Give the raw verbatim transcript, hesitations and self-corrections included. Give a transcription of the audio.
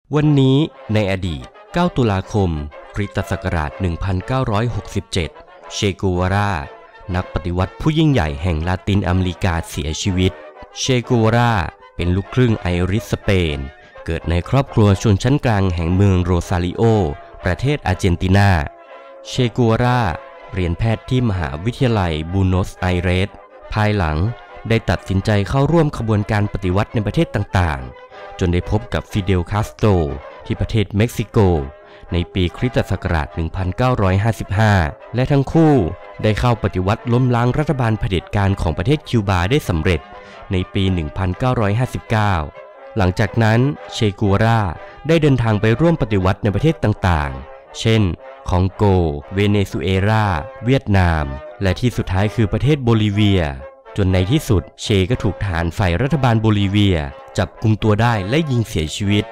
วันนี้ในอดีตเก้าตุลาคมคริสตศักราชหนึ่งพันเก้าร้อยหกสิบเจ็ดเชกูวารานักปฏิวัติผู้ยิ่งใหญ่แห่งลาตินอเมริกาเสียชีวิตเชกูวาราเป็นลูกครึ่งไอริชสเปนเกิดในครอบครัวชนชั้นกลางแห่งเมืองโรซาริโอประเทศอาร์เจนตินาเชกูวาราเรียนแพทย์ที่มหาวิทยาลัยบูโนสไอเรสภายหลังได้ตัดสินใจเข้าร่วมขบวนการปฏิวัติในประเทศต่างๆจนได้พบกับฟิเดลคาสโตรที่ประเทศเม็กซิโกในปีคริสตศักราช หนึ่งพันเก้าร้อยห้าสิบห้า และทั้งคู่ได้เข้าปฏิวัติล้มล้างรัฐบาลเผด็จการของประเทศคิวบาได้สำเร็จในปี หนึ่งพันเก้าร้อยห้าสิบเก้า หลังจากนั้นเชกูวาราได้เดินทางไปร่วมปฏิวัติในประเทศต่างๆเช่นคองโกเวเนซุเอลาเวียดนามและที่สุดท้ายคือประเทศโบลิเวียจนในที่สุดเชก็ถูกทหารฝ่ายรัฐบาลโบลิเวียจับกุมตัวได้และยิงเสียชีวิต